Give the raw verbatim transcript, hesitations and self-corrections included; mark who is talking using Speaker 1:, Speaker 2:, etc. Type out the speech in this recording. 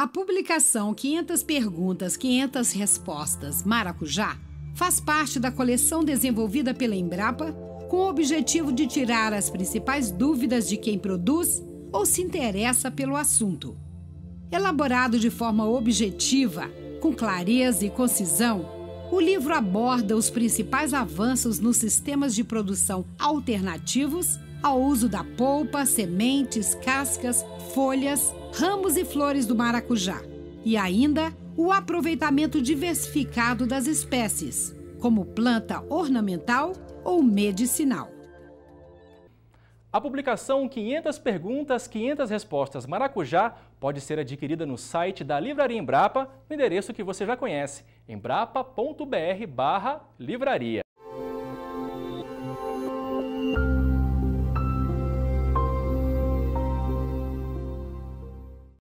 Speaker 1: A publicação quinhentas perguntas, quinhentas respostas Maracujá faz parte da coleção desenvolvida pela Embrapa com o objetivo de tirar as principais dúvidas de quem produz ou se interessa pelo assunto. Elaborado de forma objetiva, com clareza e concisão, o livro aborda os principais avanços nos sistemas de produção alternativos ao uso da polpa, sementes, cascas, folhas, ramos e flores do maracujá. E ainda o aproveitamento diversificado das espécies, como planta ornamental ou medicinal.
Speaker 2: A publicação quinhentas perguntas, quinhentas respostas Maracujá pode ser adquirida no site da Livraria Embrapa, no endereço que você já conhece, embrapa ponto br barra livraria.